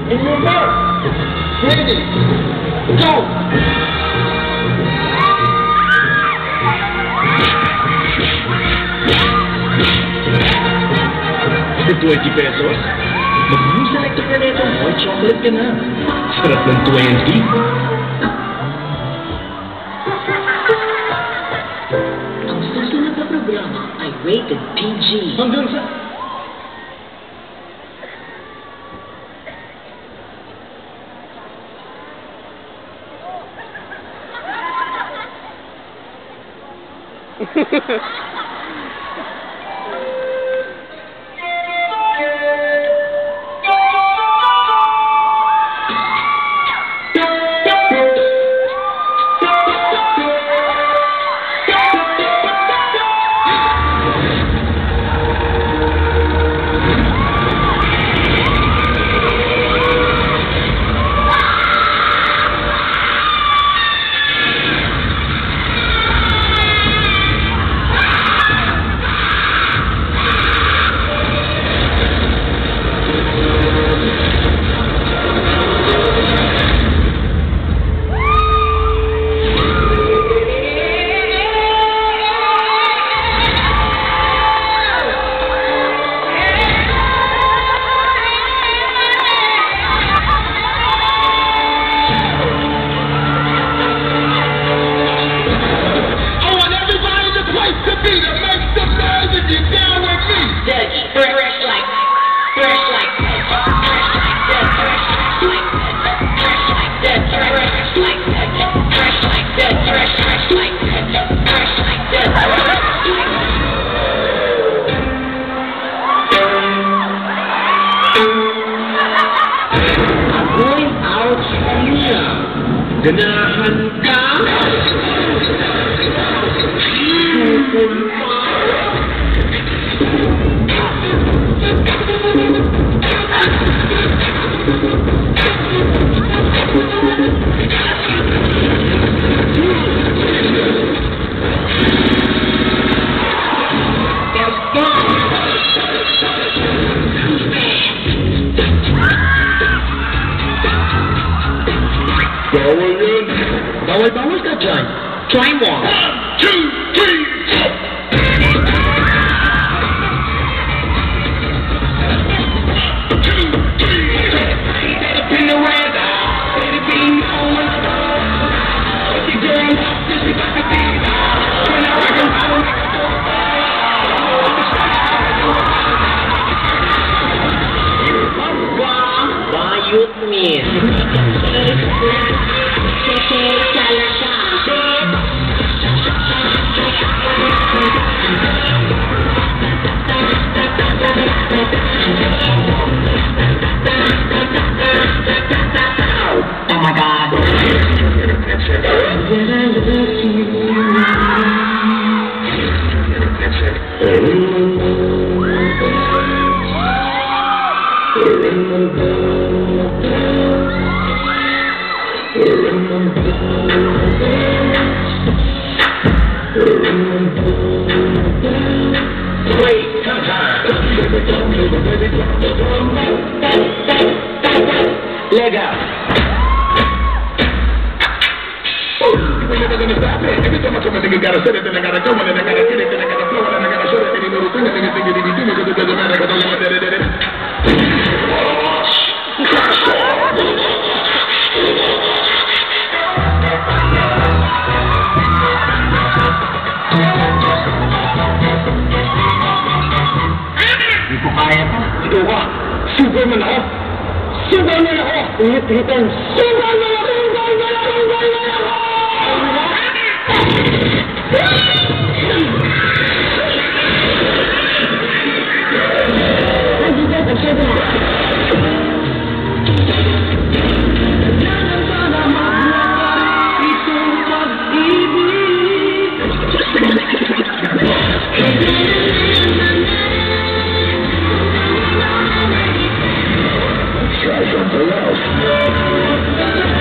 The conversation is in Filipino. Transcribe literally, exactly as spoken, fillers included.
In reverse. Ready. Go. The twenty pesos? Mag-select ka na ito. White chocolate ka na. Sarap ng twenty. Ang susunod na programa ay rated P G. Hanggang sa... Ganahan ka? Sukul pa? Bawal yun. Bawal-bawal ka dyan. Try mo. One, two, three, four. Two, three, four. In the weather, baby, be on. If you girl, this is like a diva. When I rock and roll, Bayot Miss. Oh my God. Wait, come time. Leg out. We're never gonna stop it. Every time I come, I think I gotta set it, then I gotta go, and then I gotta get it, then I gotta flow, and then I gotta show it, and you know the thing, and then you think you need to do it, because it doesn't matter, because I'm gonna do it. Hindi ko kaya pa. Ito ka. Superman ako. Superman ako. Ulit-ulitan. Superman ako. Superman ako. Superman ako. Try something else.